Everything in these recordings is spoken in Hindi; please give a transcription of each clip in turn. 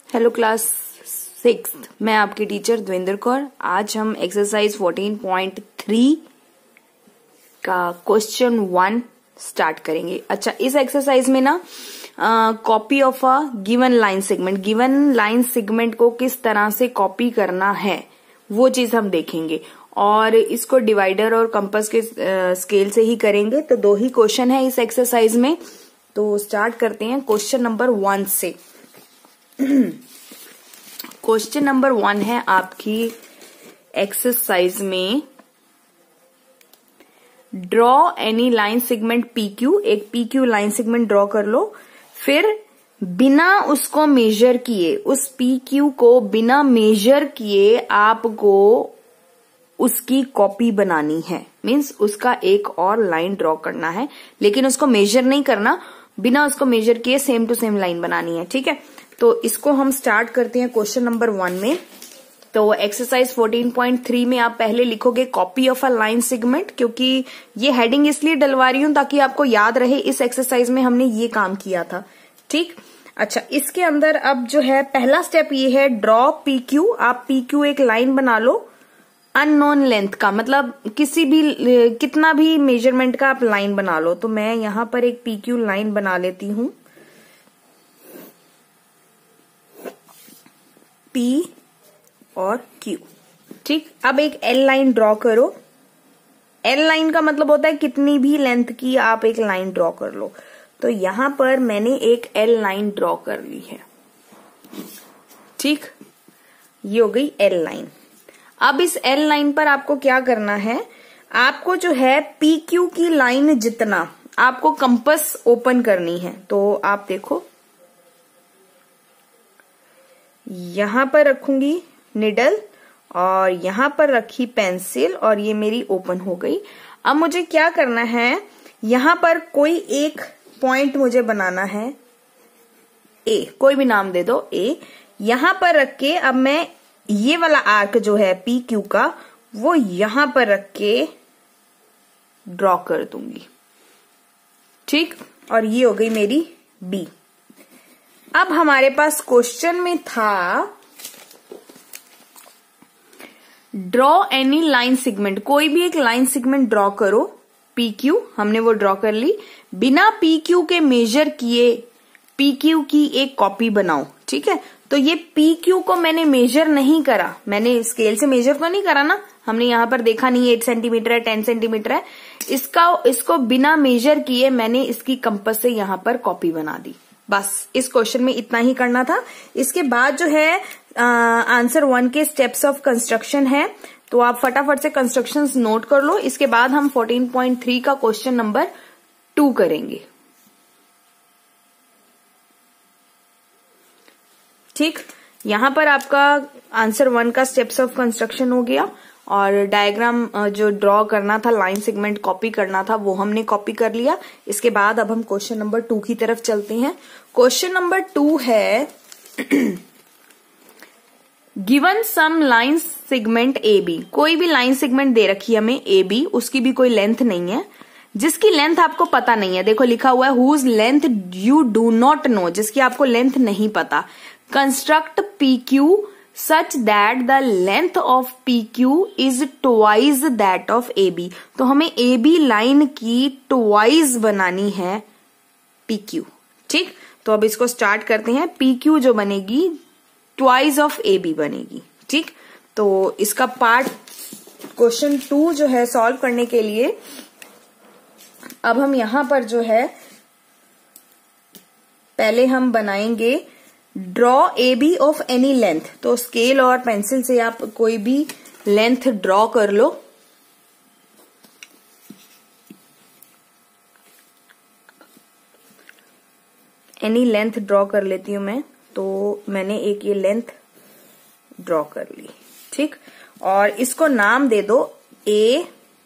हेलो क्लास 6 मैं आपकी टीचर देवेंद्र कौर। आज हम एक्सरसाइज 14.3 का क्वेश्चन 1 स्टार्ट करेंगे। अच्छा, इस एक्सरसाइज में ना copy of a given line segment को किस तरह से कॉपी करना है वो चीज हम देखेंगे और इसको डिवाइडर और कंपास के स्केल से ही करेंगे। तो 2 ही क्वेश्चन है इस एक्सरसाइज में, तो स्टार्ट करते हैं क्वेश्चन नंबर 1 से। क्वेश्चन नंबर 1 है आपकी एक्सरसाइज में, draw any line segment PQ। एक PQ लाइन सेगमेंट ड्रॉ कर लो, फिर बिना उसको मेजर किए, उस PQ को बिना मेजर किए आपको उसकी कॉपी बनानी है। मीन्स उसका एक और लाइन ड्रॉ करना है, लेकिन उसको मेजर नहीं करना, बिना उसको मेजर किए सेम टू सेम लाइन बनानी है। ठीक है, तो इसको हम स्टार्ट करते हैं क्वेश्चन नंबर 1 में। तो एक्सरसाइज 14.3 में आप पहले लिखोगे copy of a line segment, क्योंकि ये हेडिंग इसलिए डलवा रही हूं ताकि आपको याद रहे इस एक्सरसाइज में हमने ये काम किया था। ठीक, अच्छा, इसके अंदर अब जो है पहला स्टेप ये है ड्रॉ PQ। आप PQ एक लाइन बना लो अननोन लेंथ का, मतलब किसी भी कितना भी मेजरमेंट का आप लाइन बना लो। तो मैं यहां पर एक PQ लाइन बना लेती हूं, P और Q। ठीक, अब एक L लाइन ड्रॉ करो। L लाइन का मतलब होता है कितनी भी लेंथ की आप एक लाइन ड्रॉ कर लो। तो यहां पर मैंने एक L लाइन ड्रॉ कर ली है। ठीक, ये हो गई L लाइन। अब इस L लाइन पर आपको क्या करना है, आपको जो है PQ की लाइन जितना आपको कंपास ओपन करनी है। तो आप देखो, यहां पर रखूंगी निडल और यहां पर रखी पेंसिल और ये मेरी ओपन हो गई। अब मुझे क्या करना है, यहां पर कोई एक पॉइंट मुझे बनाना है, A, कोई भी नाम दे दो A। यहां पर रख के अब मैं ये वाला आर्क जो है PQ का वो यहां पर रख के ड्रॉ कर दूंगी। ठीक, और ये हो गई मेरी B। अब हमारे पास क्वेश्चन में था ड्रॉ एनी लाइन सेगमेंट, कोई भी एक लाइन सेगमेंट ड्रॉ करो PQ। हमने वो ड्रॉ कर ली, बिना PQ के मेजर किए PQ की एक कॉपी बनाओ। ठीक है, तो ये PQ को मैंने मेजर नहीं करा, मैंने स्केल से मेजर तो नहीं करा ना, हमने यहां पर देखा नहीं 8 सेंटीमीटर है 10 सेंटीमीटर है, इसको बिना मेजर किए मैंने इसकी कंपास से यहां पर कॉपी बना दी। बस इस क्वेश्चन में इतना ही करना था। इसके बाद जो है आंसर 1 के स्टेप्स ऑफ कंस्ट्रक्शन है, तो आप फटाफट से कंस्ट्रक्शंस नोट कर लो। इसके बाद हम 14.3 का क्वेश्चन नंबर 2 करेंगे। ठीक, यहां पर आपका आंसर 1 का स्टेप्स ऑफ कंस्ट्रक्शन हो गया और डायग्राम जो ड्रॉ करना था, लाइन सेगमेंट कॉपी करना था, वो हमने कॉपी कर लिया। इसके बाद अब हम क्वेश्चन नंबर 2 की तरफ चलते हैं। क्वेश्चन नंबर 2 है given some line segment AB। कोई भी लाइन सेगमेंट दे रखी है हमें AB, उसकी भी कोई लेंथ नहीं है, जिसकी लेंथ आपको पता नहीं है। देखो लिखा हुआ है whose length you do not know, जिसकी आपको लेंथ नहीं पता। Construct PQ such that the length of PQ is twice that of AB। तो हमें AB लाइन की twice बनानी है PQ। ठीक, तो अब इसको स्टार्ट करते हैं। PQ जो बनेगी twice of AB बनेगी। ठीक, तो इसका पार्ट क्वेश्चन 2 जो है सॉल्व करने के लिए अब हम यहां पर जो है पहले हम बनाएंगे draw AB of any length. तो स्केल और पेंसिल से आप कोई भी लेंथ ड्रॉ कर लो। एनी लेंथ ड्रॉ कर लेती हूं मैं, तो मैंने एक ये लेंथ ड्रॉ कर ली। ठीक, और इसको नाम दे दो A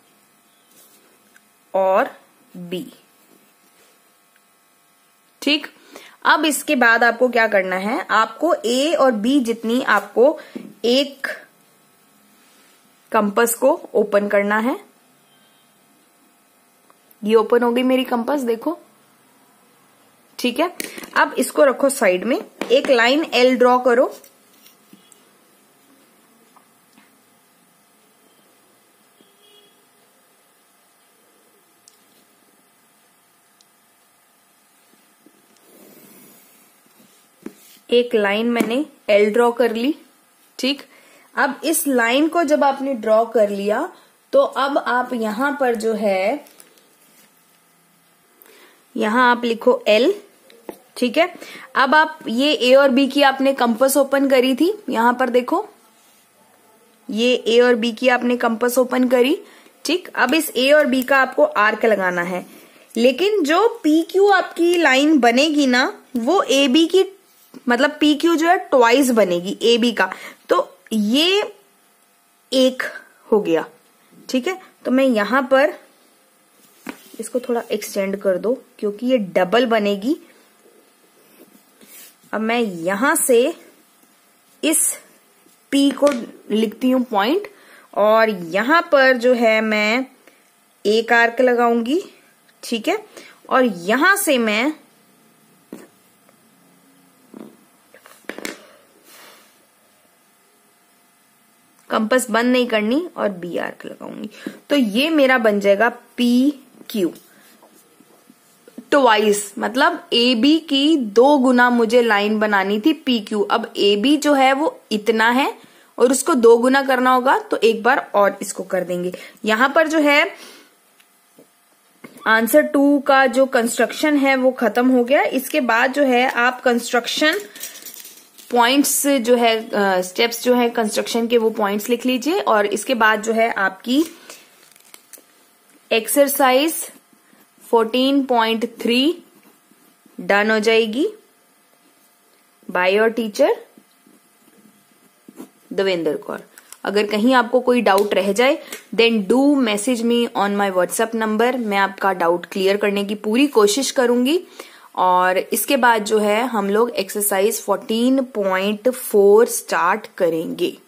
और B। ठीक, अब इसके बाद आपको क्या करना है, आपको A और B जितनी आपको एक कंपास को ओपन करना है। ये ओपन हो गई मेरी कंपास, देखो। ठीक है, अब इसको रखो साइड में। एक लाइन एल ड्रॉ करो। एक लाइन मैंने एल ड्रॉ कर ली, ठीक। अब इस लाइन को जब आपने ड्रॉ कर लिया तो अब आप यहां पर जो है, यहां आप लिखो एल, ठीक है। अब आप ये ए और बी की आपने कंपास ओपन करी थी, यहां पर देखो ये ए और बी की आपने कंपास ओपन करी, ठीक। अब इस ए और बी का आपको आर्क लगाना है, लेकिन जो पी क्यू आपकी लाइन बनेगी ना वो ए बी की, मतलब पी क्यू जो है ट्वाइस बनेगी ए बी का, तो ये एक हो गया, ठीक है। तो मैं यहां पर इसको थोड़ा एक्सटेंड कर दो क्योंकि ये डबल बनेगी। अब मैं यहां से इस P को लिखती हूं पॉइंट, और यहां पर जो है मैं एक आर्क लगाऊंगी, ठीक है। और यहां से मैं कंपास बंद नहीं करनी और बी आर्क लगाऊंगी, तो ये मेरा बन जाएगा पी क्यू ट्वाइस, मतलब ए बी की 2 गुना मुझे लाइन बनानी थी पी क्यू। अब ए बी जो है वो इतना है और उसको 2 गुना करना होगा, तो एक बार और इसको कर देंगे। यहां पर जो है आंसर 2 का जो कंस्ट्रक्शन है वो खत्म हो गया। इसके बाद जो है आप कंस्ट्रक्शन पॉइंट्स जो है, स्टेप्स जो है कंस्ट्रक्शन के, वो पॉइंट्स लिख लीजिए। और इसके बाद जो है आपकी एक्सरसाइज 14.3 डन हो जाएगी by your teacher Devendra Kaur. अगर कहीं आपको कोई डाउट रह जाए then do message me on my WhatsApp number, मैं आपका डाउट क्लियर करने की पूरी कोशिश करूंगी। और इसके बाद जो है हम लोग एक्सरसाइज 14.4 स्टार्ट करेंगे।